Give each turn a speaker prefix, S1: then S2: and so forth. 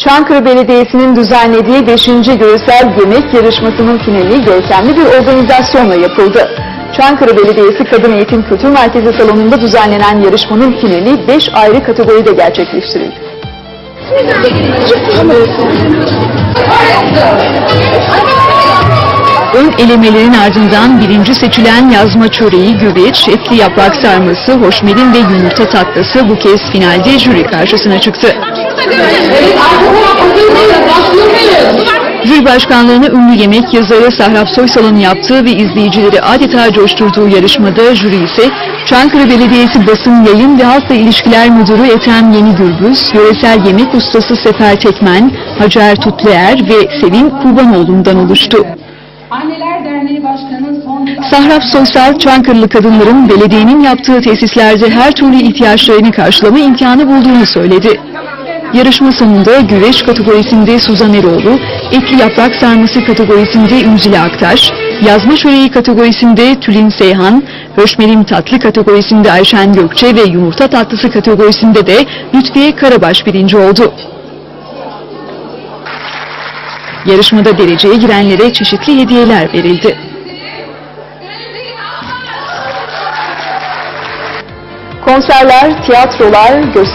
S1: Çankırı Belediyesi'nin düzenlediği 5. Görsel Yemek Yarışması'nın finali görkemli bir organizasyonla yapıldı. Çankırı Belediyesi Kadın Eğitim Kültür Merkezi salonunda düzenlenen yarışmanın finali 5 ayrı kategoride gerçekleştirildi. Ön elemelerin ardından birinci seçilen yazma çöreği, güveç, etli yaprak sarması, hoşmelin ve yumurta tatlısı bu kez finalde jüri karşısına çıktı. Jüri başkanlığını ünlü yemek yazarı Sahrap Soysal'ın yaptığı ve izleyicileri adeta coşturduğu yarışmada jüri ise Çankırı Belediyesi Basın Yayın ve Halkla İlişkiler Müdürü Ethem Yeni Gürbüz, yöresel yemek ustası Sefer Tekmen, Hacer Tutluer ve Sevim Kurbanoğlu'ndan oluştu.
S2: Anneler Derneği Başkanı
S1: Sahrap Soysal, Çankırılı kadınların belediyenin yaptığı tesislerde her türlü ihtiyaçlarını karşılama imkanı bulduğunu söyledi. Yarışma sonunda güveç kategorisinde Suzan Eroğlu, etli yaprak sarması kategorisinde Ünzile Aktaş, yazma çöreği kategorisinde Tülin Seyhan, höşmelim tatlı kategorisinde Ayşen Gökçe ve yumurta tatlısı kategorisinde de Lütfiye Karabaş birinci oldu. Yarışmada dereceye girenlere çeşitli hediyeler verildi. Konserler, tiyatrolar,